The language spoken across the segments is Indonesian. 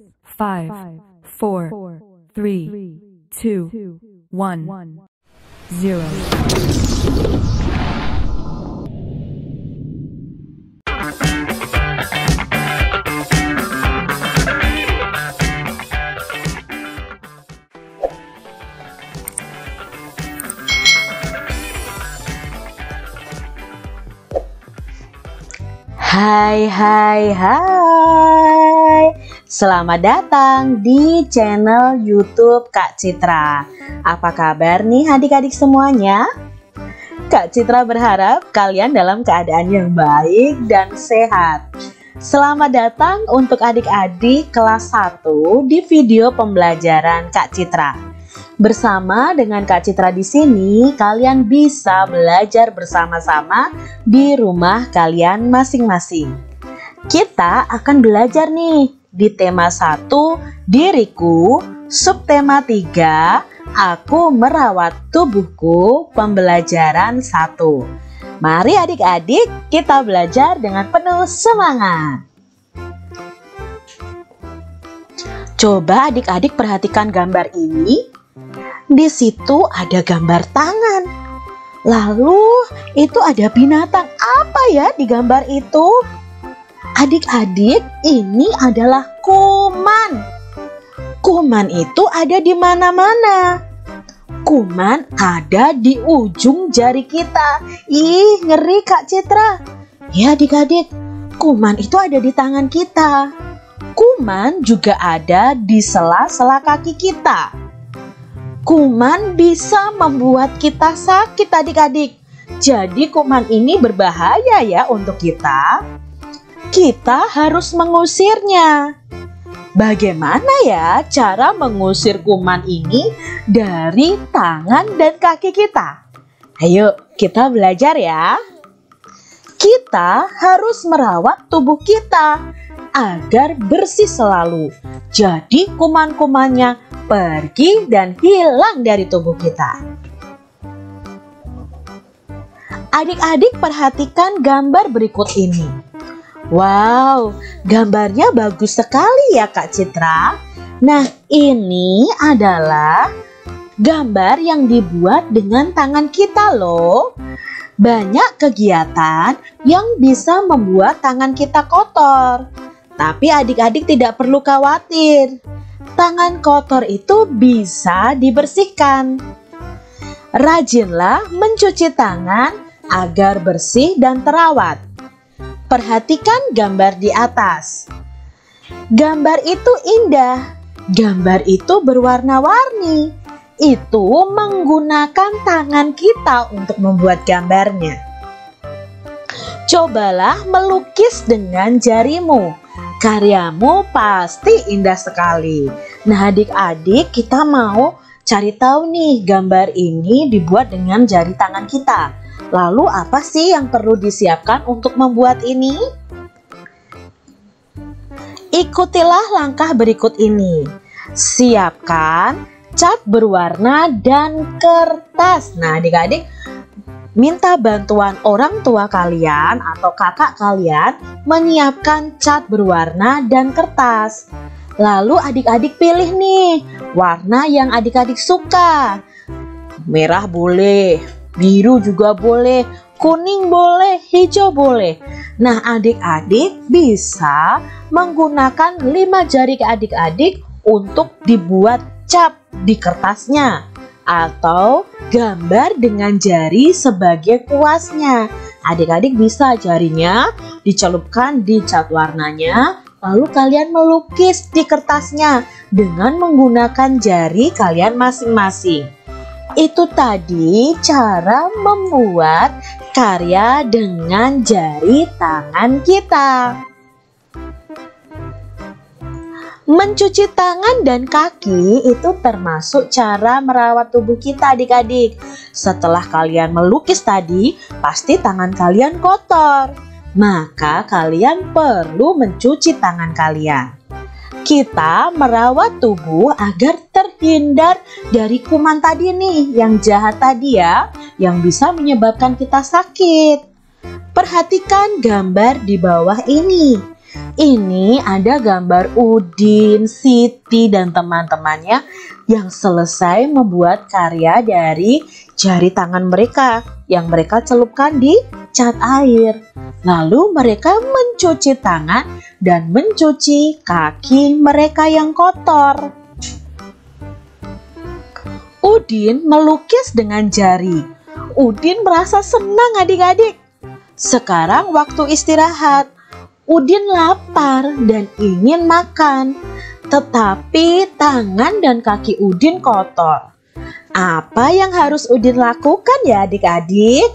5, 4, 3, 2, 1, 0. Hai, selamat datang di channel YouTube Kak Citra. Apa kabar nih adik-adik semuanya? Kak Citra berharap kalian dalam keadaan yang baik dan sehat. Selamat datang untuk adik-adik kelas 1 di video pembelajaran Kak Citra. Bersama dengan Kak Citra di sini, kalian bisa belajar bersama-sama di rumah kalian masing-masing. Kita akan belajar nih di tema 1, diriku, subtema 3, aku merawat tubuhku, pembelajaran 1. Mari adik-adik kita belajar dengan penuh semangat. Coba adik-adik perhatikan gambar ini. Di situ ada gambar tangan. Lalu itu ada binatang apa ya di gambar itu? Adik-adik, ini adalah kuman. Kuman itu ada di mana-mana. Kuman ada di ujung jari kita. Ih, ngeri Kak Citra. Ya adik-adik, kuman itu ada di tangan kita. Kuman juga ada di sela-sela kaki kita. Kuman bisa membuat kita sakit adik-adik. Jadi kuman ini berbahaya ya untuk kita. Kita harus mengusirnya. Bagaimana ya cara mengusir kuman ini dari tangan dan kaki kita? Ayo kita belajar ya. Kita harus merawat tubuh kita agar bersih selalu. Jadi kuman-kumannya pergi dan hilang dari tubuh kita. Adik-adik perhatikan gambar berikut ini. Wow, gambarnya bagus sekali ya Kak Citra. Nah, ini adalah gambar yang dibuat dengan tangan kita loh. Banyak kegiatan yang bisa membuat tangan kita kotor. Tapi adik-adik tidak perlu khawatir. Tangan kotor itu bisa dibersihkan. Rajinlah mencuci tangan agar bersih dan terawat. Perhatikan gambar di atas. Gambar itu indah. Gambar itu berwarna-warni. Itu menggunakan tangan kita untuk membuat gambarnya. Cobalah melukis dengan jarimu. Karyamu pasti indah sekali. Nah adik-adik, kita mau cari tahu nih, gambar ini dibuat dengan jari tangan kita. Lalu apa sih yang perlu disiapkan untuk membuat ini? Ikutilah langkah berikut ini. Siapkan cat berwarna dan kertas. Nah adik-adik, minta bantuan orang tua kalian atau kakak kalian menyiapkan cat berwarna dan kertas. Lalu adik-adik pilih nih warna yang adik-adik suka. Merah boleh, biru juga boleh, kuning boleh, hijau boleh. Nah adik-adik bisa menggunakan 5 jari adik-adik untuk dibuat cap di kertasnya. Atau gambar dengan jari sebagai kuasnya. Adik-adik bisa jarinya dicelupkan di cat warnanya, lalu kalian melukis di kertasnya dengan menggunakan jari kalian masing-masing. Itu tadi cara membuat karya dengan jari tangan kita. Mencuci tangan dan kaki itu termasuk cara merawat tubuh kita adik-adik. Setelah kalian melukis tadi, pasti tangan kalian kotor. Maka kalian perlu mencuci tangan kalian. Kita merawat tubuh agar terhindar dari kuman tadi nih, yang jahat tadi ya, yang bisa menyebabkan kita sakit. Perhatikan gambar di bawah ini. Ini ada gambar Udin, Siti, dan teman-temannya yang selesai membuat karya dari jari tangan mereka yang mereka celupkan di cat air. Lalu mereka mencuci tangan dan mencuci kaki mereka yang kotor. Udin melukis dengan jari. Udin merasa senang adik-adik. Sekarang waktu istirahat. Udin lapar dan ingin makan, tetapi tangan dan kaki Udin kotor. Apa yang harus Udin lakukan ya adik-adik?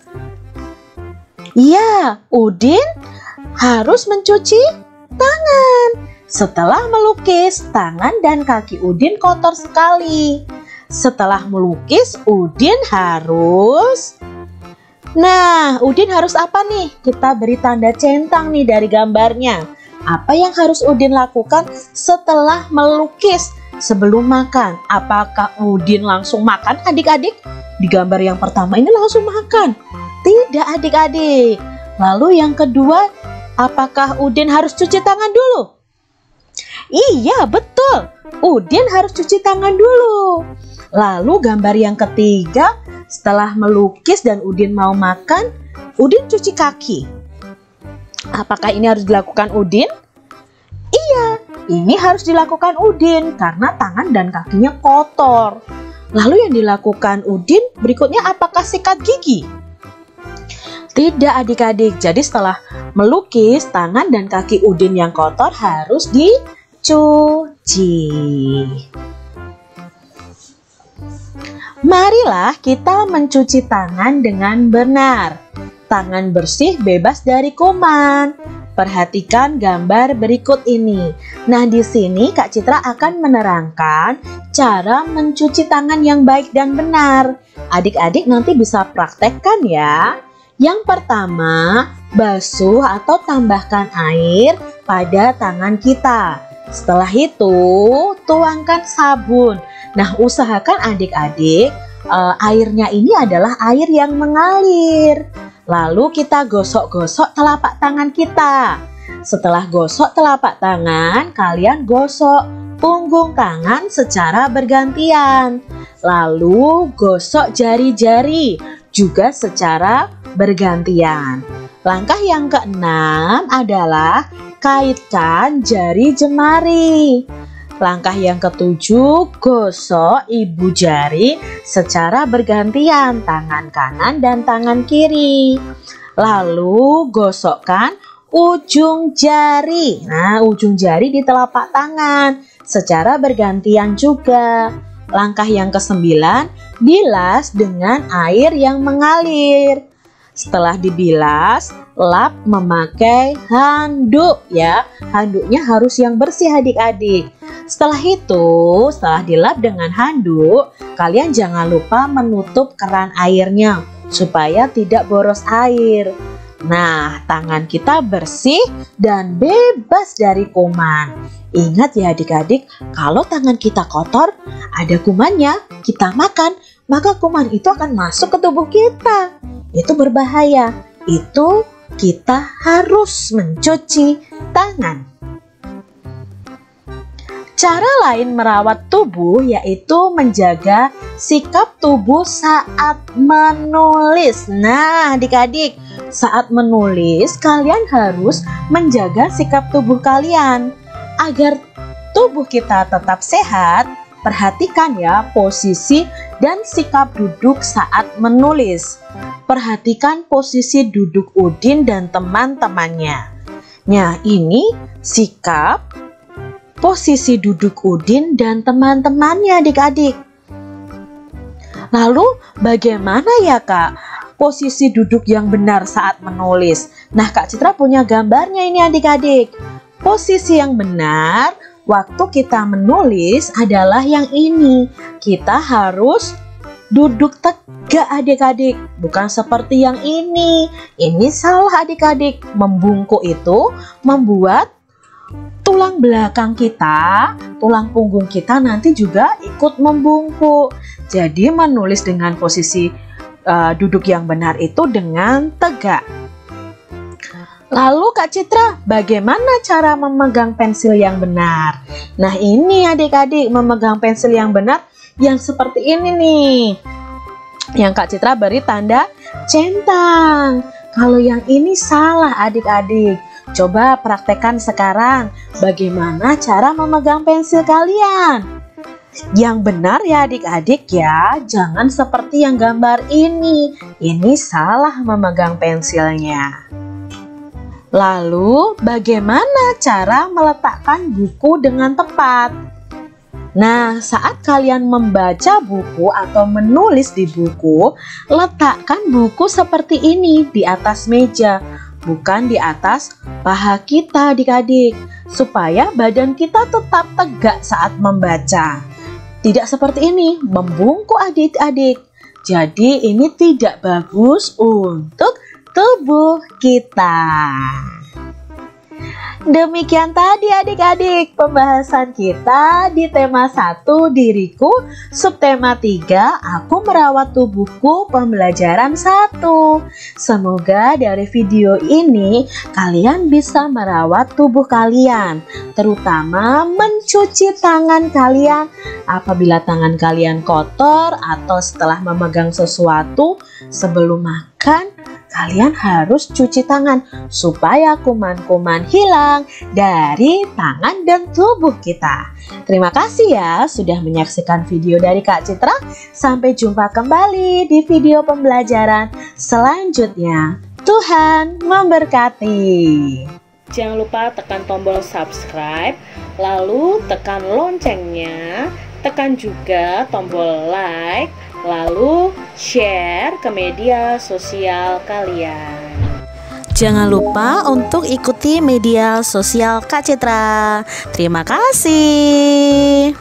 Ya, Udin harus mencuci tangan. Setelah melukis, tangan dan kaki Udin kotor sekali. Setelah melukis, Udin harus... Nah, Udin harus apa nih? Kita beri tanda centang nih dari gambarnya. Apa yang harus Udin lakukan setelah melukis sebelum makan? Apakah Udin langsung makan adik-adik? Di gambar yang pertama ini langsung makan. Tidak adik-adik. Lalu yang kedua, apakah Udin harus cuci tangan dulu? Iya, betul. Udin harus cuci tangan dulu. Lalu gambar yang ketiga, setelah melukis dan Udin mau makan, Udin cuci kaki. Apakah ini harus dilakukan Udin? Iya, ini harus dilakukan Udin karena tangan dan kakinya kotor. Lalu yang dilakukan Udin berikutnya apakah sikat gigi? Tidak adik-adik. Jadi setelah melukis, tangan dan kaki Udin yang kotor harus dicuci. Marilah kita mencuci tangan dengan benar. Tangan bersih bebas dari kuman. Perhatikan gambar berikut ini. Nah, di sini Kak Citra akan menerangkan cara mencuci tangan yang baik dan benar. Adik-adik nanti bisa praktekkan ya. Yang pertama, basuh atau tambahkan air pada tangan kita. Setelah itu, tuangkan sabun. Nah, usahakan adik-adik airnya ini adalah air yang mengalir. Lalu kita gosok-gosok telapak tangan kita. Setelah gosok telapak tangan, kalian gosok punggung tangan secara bergantian. Lalu gosok jari-jari juga secara bergantian. Langkah yang keenam adalah kaitkan jari jemari. Langkah yang ketujuh, gosok ibu jari secara bergantian, tangan kanan dan tangan kiri. Lalu gosokkan ujung jari. Nah, ujung jari di telapak tangan secara bergantian juga. Langkah yang kesembilan, bilas dengan air yang mengalir. Setelah dibilas, lap memakai handuk ya. Handuknya harus yang bersih adik-adik. Setelah itu, setelah dilap dengan handuk, kalian jangan lupa menutup keran airnya supaya tidak boros air. Nah, tangan kita bersih dan bebas dari kuman. Ingat ya adik-adik, kalau tangan kita kotor, ada kumannya, kita makan, maka kuman itu akan masuk ke tubuh kita. Itu berbahaya. Itu kita harus mencuci tangan. Cara lain merawat tubuh yaitu menjaga sikap tubuh saat menulis. Nah, adik-adik, saat menulis kalian harus menjaga sikap tubuh kalian agar tubuh kita tetap sehat. Perhatikan ya posisi dan sikap duduk saat menulis. Perhatikan posisi duduk Udin dan teman-temannya. Nah, ini sikap posisi duduk Udin dan teman-temannya adik-adik. Lalu bagaimana ya Kak posisi duduk yang benar saat menulis? Nah, Kak Citra punya gambarnya ini adik-adik. Posisi yang benar waktu kita menulis adalah yang ini. Kita harus duduk tegak adik-adik, bukan seperti yang ini. Ini salah adik-adik. Membungkuk itu membuat tulang belakang kita, tulang punggung kita nanti juga ikut membungkuk. Jadi menulis dengan posisi duduk yang benar itu dengan tegak. Lalu Kak Citra, bagaimana cara memegang pensil yang benar? Nah ini adik-adik, memegang pensil yang benar yang seperti ini nih. Yang Kak Citra beri tanda centang. Kalau yang ini salah adik-adik. Coba praktekkan sekarang bagaimana cara memegang pensil kalian. Yang benar ya adik-adik ya, jangan seperti yang gambar ini. Ini salah memegang pensilnya. Lalu, bagaimana cara meletakkan buku dengan tepat? Nah, saat kalian membaca buku atau menulis di buku, letakkan buku seperti ini di atas meja, bukan di atas paha kita adik-adik, supaya badan kita tetap tegak saat membaca. Tidak seperti ini, membungkuk adik-adik. Jadi ini tidak bagus untuk tubuh kita. Demikian tadi adik-adik pembahasan kita di tema 1 diriku, subtema 3 aku merawat tubuhku pembelajaran 1. Semoga dari video ini kalian bisa merawat tubuh kalian, terutama mencuci tangan kalian apabila tangan kalian kotor atau setelah memegang sesuatu sebelum makan. Kalian harus cuci tangan supaya kuman-kuman hilang dari tangan dan tubuh kita. Terima kasih ya sudah menyaksikan video dari Kak Citra. Sampai jumpa kembali di video pembelajaran selanjutnya. Tuhan memberkati. Jangan lupa tekan tombol subscribe, lalu tekan loncengnya, tekan juga tombol like, lalu share ke media sosial kalian. Jangan lupa untuk ikuti media sosial Kak Citra. Terima kasih.